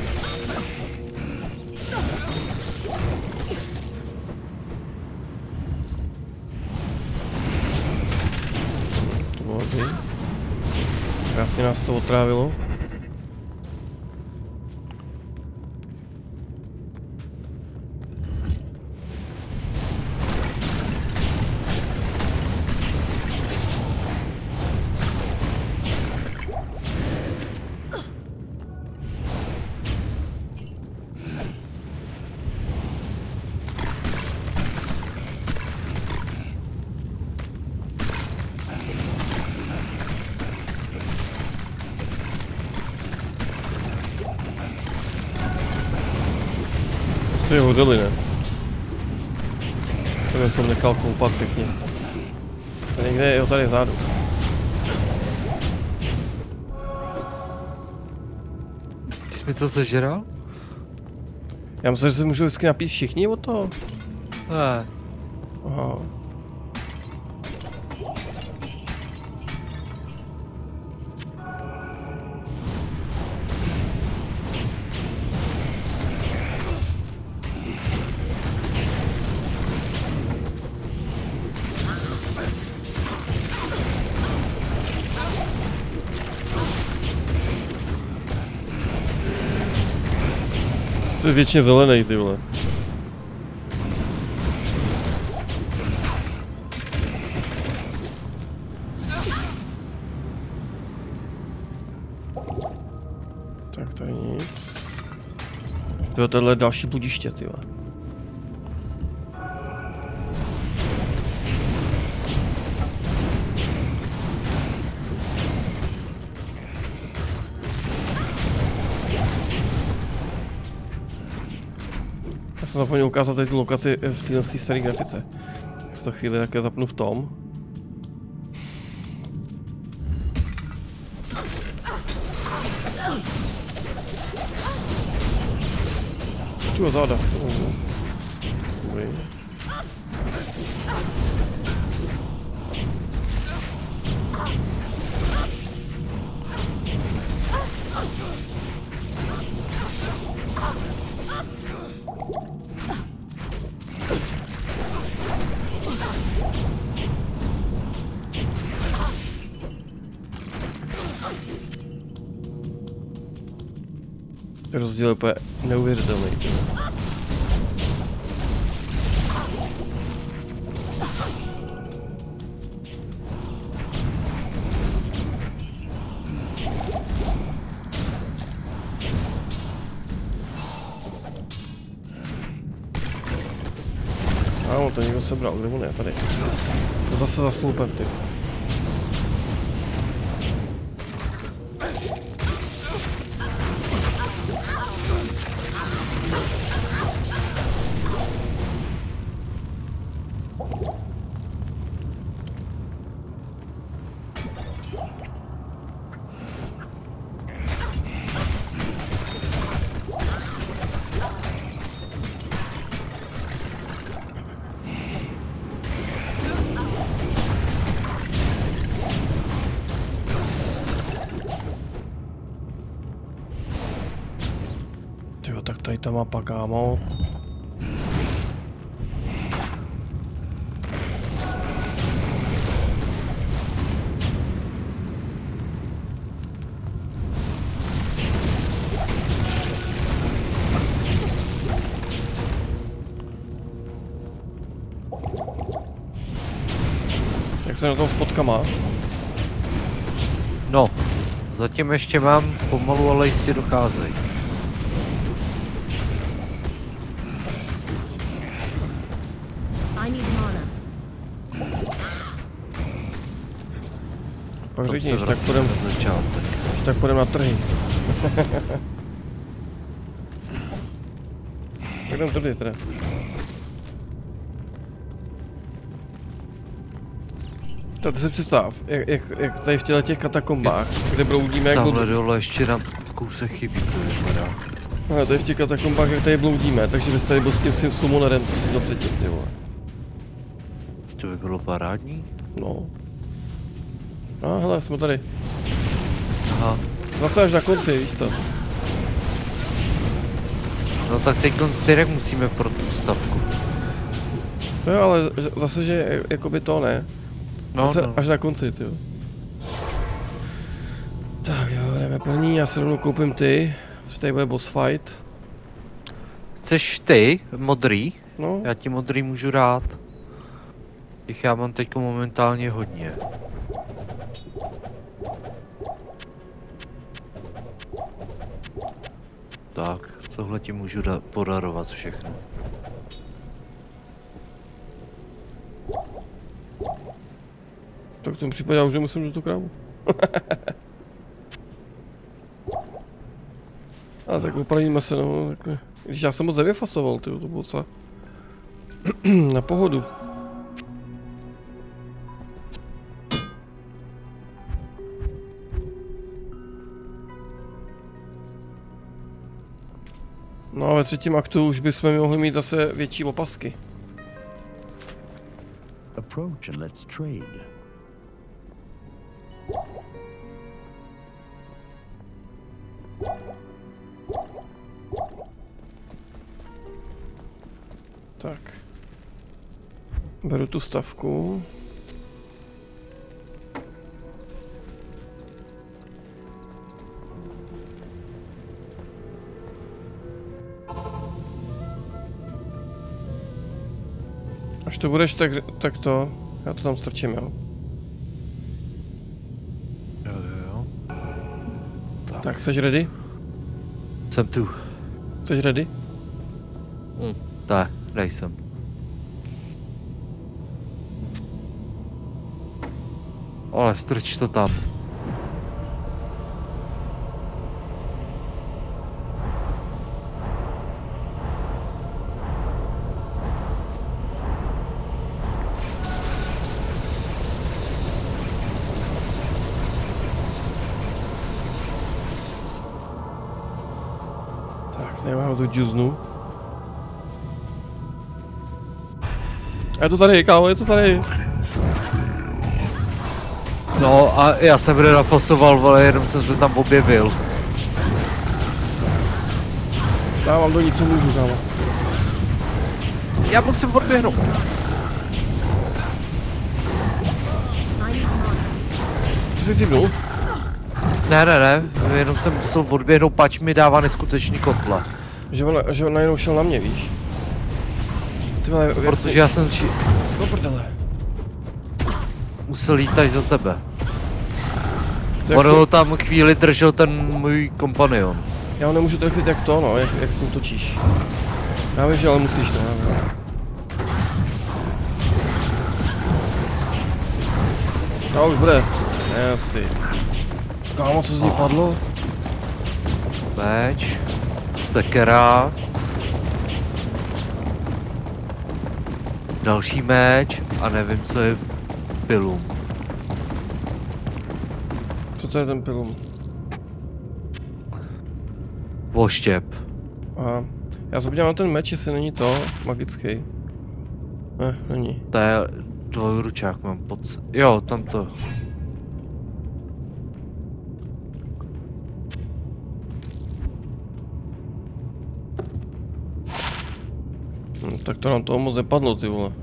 To bylo dobrý. Krásně nás to otrávilo. Ty hořeli, ne? Jsem v tom nechal koupat pěkně. A někde je, jo, tady vzadu. Ty jsi mi to sežral? Já myslím, že se můžu vždycky napít všichni o to. Ne. Aha. Jsi většině zelený, ty vole. Tak tady nic. Tyjo, tohle je další budiště, tyjo. Já jsem zapomněl ukázat tady tu lokaci v téhle staré grafice. Z toho chvíli také zapnu v tom. Čuho záda. Dobrý. Rozdíl je úplně neuvěřitelný. Ano, to někdo sebral, kde on je tady. To zase za sloupem, ty. Tyjo, tak tady ta mapa, kámo. Jak se na tom s fotkama? No, zatím ještě mám pomalu, ale jistě docházejí. I need mana. Pak Tam řekni, se že tak vracím půjdem, na začátek. že tak půjdem na trhy. Tak jdem tady teda. Tak si představ, jak, jak, jak tady v těle těch katakombách, kde bloudíme jak Tamhle do... dole ještě nám kousek chybí, to vypadá. No, tady v těch katakombách, jak tady bloudíme, takže bys tady byl s tím svým summonerem, co si to předtím, ty vole. To by bylo parádní. No. A hele, jsme tady. Aha. Zase až na konci, víš co? No tak teď stejně musíme pro tu stavku. No jo, ale z- zase, že jakoby to ne. No, Zase no. až na konci, ty. Tak jo, jdeme první, já si rovnou koupím ty. Že tady bude boss fight. Chceš ty, modrý? No, Já ti modrý můžu dát. Těch já mám teď momentálně hodně. Tak, tohle ti můžu da- podarovat všechno. tak v tom případě já už nemusím do tu krávu. A tak upravíme se, no, takhle. Když já jsem moc nevyfasoval, ty, to bylo docela na pohodu. No a ve třetím aktu už bychom mohli mít zase větší opasky. Approach and let's trade. Tak. Beru tu stavku. Až to budeš, tak, tak to, já to tam strčím, jo. Jo, jo, jo. Tak, seš ready? Jsem tu. Jsi ready? Hm, ne, nejsem. Ale strč to tam. Tak, nemám tu džuznu. Je to tady, kámo, je to tady. No a já jsem renapasoval, ale jenom jsem se tam objevil. Dávám do ní, co můžu, kámo. Já musím odběhnout. I need mana. Ty jsi cipnul? Ne, ne, ne, jenom jsem musel odběhnout, pač mi dává neskutečný kotle. Že on, že on najednou šel na mě, víš? Ty vole, jak Protože jsi- já jsem či... Do prdele. musel jít až za tebe. To jak On si- ho tam chvíli držel ten můj kompanion. Já ho nemůžu trefit jak to, no, jak, jak s ním točíš. Já vím, že ale musíš to, já vím. No už bude. Ne, asi. Kámo, co z ní padlo? Meč. Stekera. Další meč. A nevím, co je pilum. Co to je ten pilum? Voštěp. Aha. Já se podívám na ten meč, jestli není to magický. Ne, není. To je dvojručák, mám pocit. Jo, tam to. Hm, tak to nám toho moc nepadlo, ty vole.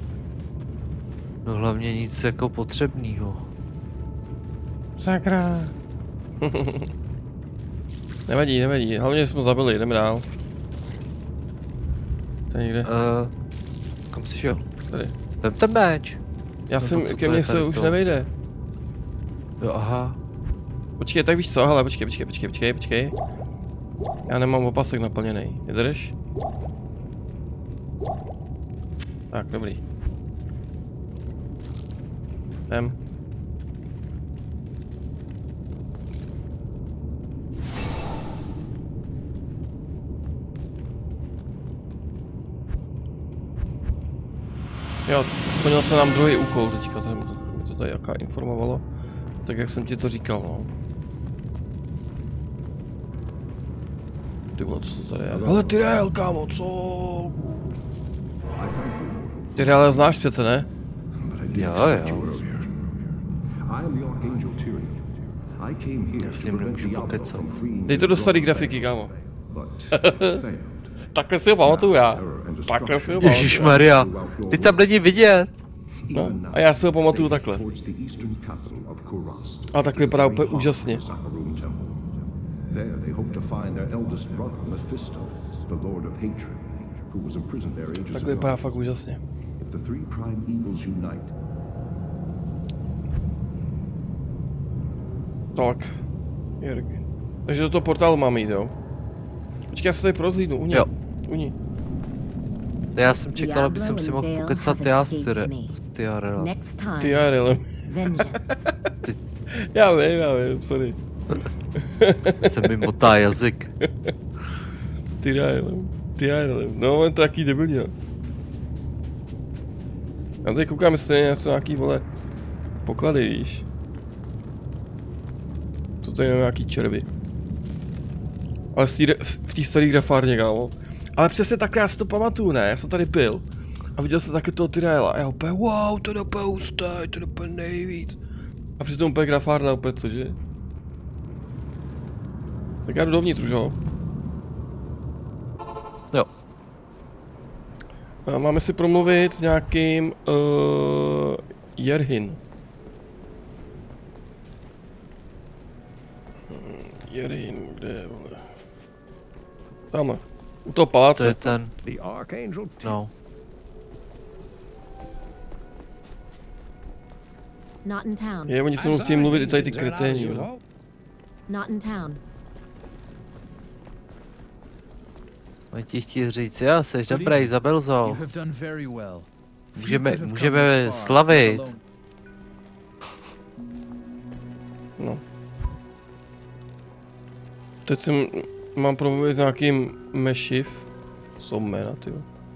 No hlavně nic jako potřebného. Sakra. Nevadí, nevadí, hlavně že jsme zabili, jdeme dál. Tady někde, Uh, kam jsi šel? tady. Vem ten meč. Já Nebo jsem, co ke to mně je se tady už to? nevejde. Jo, aha. Počkej, tak víš co, hele, počkej, počkej, počkej, počkej, počkej. Já nemám opasek naplněný, vydrž? Tak, dobrý. Jdem. Jo, splnil se nám druhý úkol teďka, to mi to, mi to tady jaká informovalo. Tak jak jsem ti to říkal, no. Ty vole, co to tady je? Hele, Tyrael, kámo, co? Tyrael znáš přece, ne? Jo, jo. S ním nemůžu pokecat. Dej to do starý grafiky, kámo. Takhle si ho pamatuju já. Takhle si ho pamatuju. Ježišmarja, ty tam není vidět. No, a já si ho pamatuju takhle. A takhle vypadá úplně úžasně. There they hope to find their eldest brother, Mephisto, the Lord of Hatred, who was imprisoned there ages Takhle vypadá ago. fakt úžasně. If the three prime evils unite, Tak. Jirk. Takže do toho portálu máme jít, jo? Počkej, já se tady prozlídnu, u ní. Jo. U ní. Já jsem čekal, aby jsem si Diablo mohl and pokecat Vale já have s escaped Tyre- me. s Tyarelem. Next time, Ty já relem. vengeance. Já vím, já vím, sorry. Se mi motá jazyk. Ty já relem. Ty já relem. No, on to jaký debilní, jo. Já tady koukám, jestli jsou nějaký, vole, poklady, víš. Co tady máme nějaký červy. Ale v té v té staré grafárně, kámo. Ale přesně takhle, já si to pamatuju, ne? Já jsem tady byl. A viděl jsem taky toho Tyraela. A já úplně, wow, to je úplně hustý, to je úplně nejvíc. A přitom úplně grafárna, úplně cože? Tak já jdu dovnitř už, jo? Jo. A máme si promluvit s nějakým uh, Jerhin. Jerhin, kde je, vole? Tamhle. U toho To je paláce. ten, The Archangel no. Not in town. Je, oni se mnou chtějí mluvit i tady ty kreténi, jo. Not in town. Mám ti chtěl říct, já seš Good dobrý, evening. zabil You zo. have done very well. Few Můžeme, could have come můžeme this far, slavit. alone. No. Teď jsem, mám promluvit s nějakým mešiv. Jsou jména, tyjo.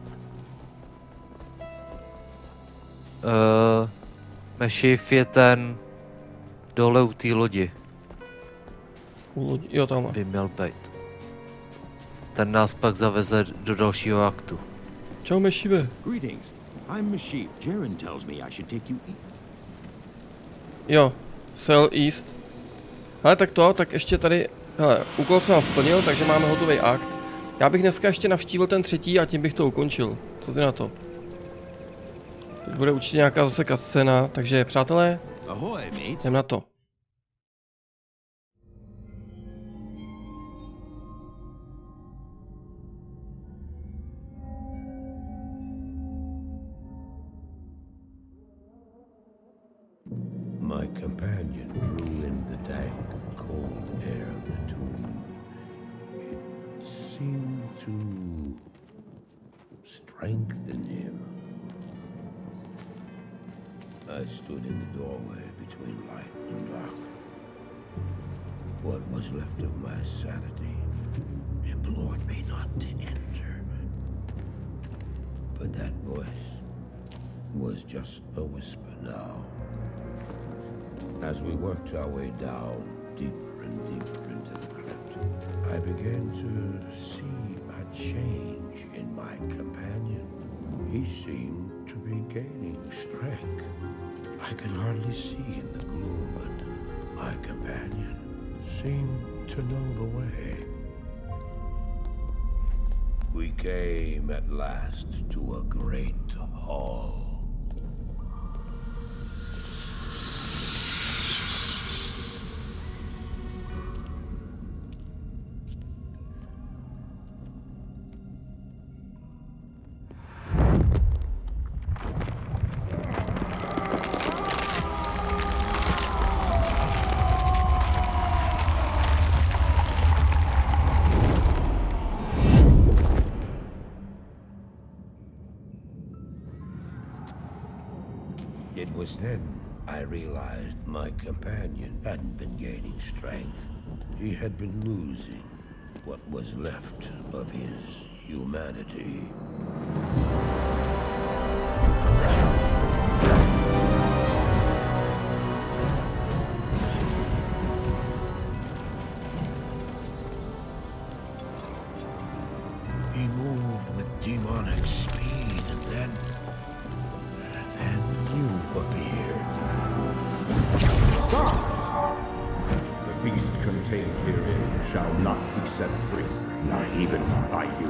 Uh, Mešiv je ten dole u té lodi, U lodi, jo, tamhle. by měl být. Ten nás pak zaveze do dalšího aktu. Čau mešive. Greetings. I'm Mashif. Jaren tells me I should take you eat. Jo, Sell East. Ale tak to, tak ještě tady, hele, úkol jsem vám splnil, takže máme hotový akt. Já bych dneska ještě navštívil ten třetí a tím bych to ukončil. Co ty na to? Teď bude určitě nějaká zase scéna, takže přátelé, Ahoy, mate. jdem na to. My companion drew in the dank, cold air of the tomb. It seemed to strengthen him. I stood in the doorway between light and dark. What was left of my sanity implored me not to enter. But that voice was just a whisper now. As we worked our way down, deeper and deeper into the crypt, I began to see a change in my companion. He seemed to be gaining strength. I could hardly see in the gloom, but my companion seemed to know the way. We came at last to a great hall. It was then I realized my companion hadn't been gaining strength. He had been losing what was left of his humanity. He moved with demonic speed, and then... then you appeared. Stop! The beast contained herein shall not be set free, not even by you.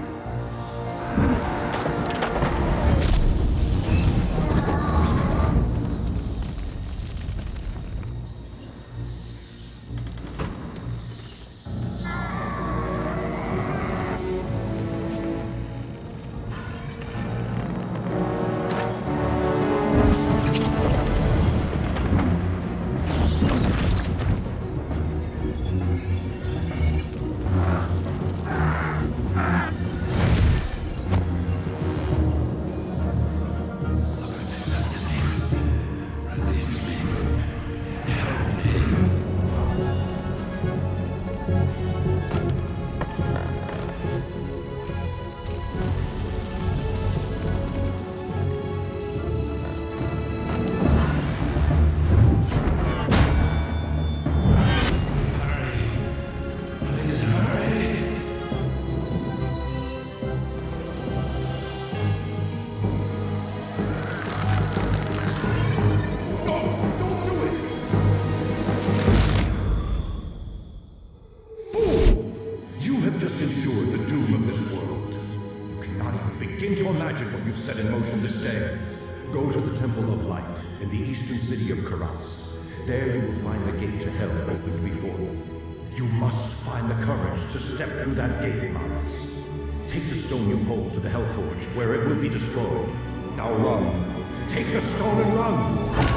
Set in motion this day. Go to the Temple of Light in the eastern city of Karas. There you will find the gate to hell opened before you. You must find the courage to step through that gate, Maras. Take the stone you hold to the Hellforge, where it will be destroyed. Now run. Take the stone and run!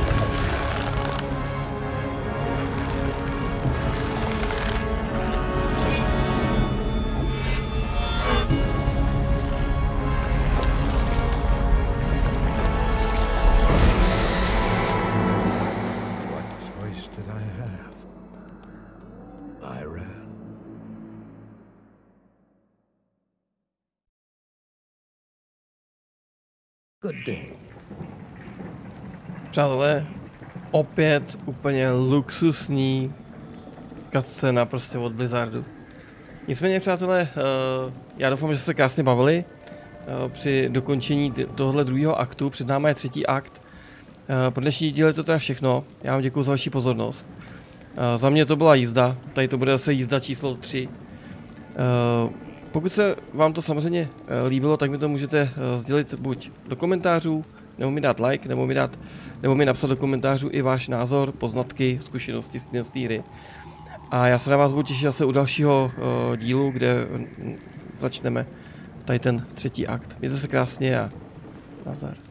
I have. I ran. Good day. Přátelé, opět úplně luxusní cutscéna prostě od Blizzardu. Nicméně, přátelé, uh, já doufám, že jste se krásně bavili uh, při dokončení tohle druhého aktu. Před námi je třetí akt. Uh, pro dnešní díl je to teda všechno. Já vám děkuji za vaši pozornost. Uh, za mě to byla jízda, tady to bude zase jízda číslo tři. Uh, pokud se vám to samozřejmě uh, líbilo, tak mi to můžete uh, sdělit buď do komentářů, nebo mi dát like, nebo mi, dát, nebo mi napsat do komentářů i váš názor, poznatky, zkušenosti z té hry. A já se na vás budu těšit zase u dalšího uh, dílu, kde uh, začneme tady ten třetí akt. Mějte se krásně a nazdar.